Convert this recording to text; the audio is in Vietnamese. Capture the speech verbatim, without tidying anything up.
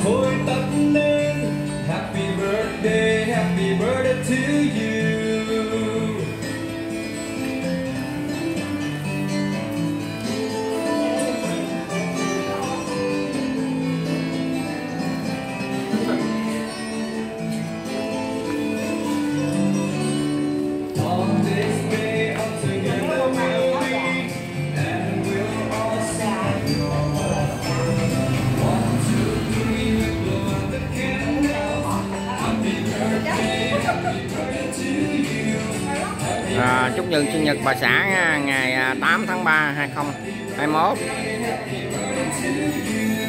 thôi tắt lên. Happy birthday, happy birthday to you. À, chúc mừng sinh nhật bà xã ngày tám tháng ba hai không hai mốt.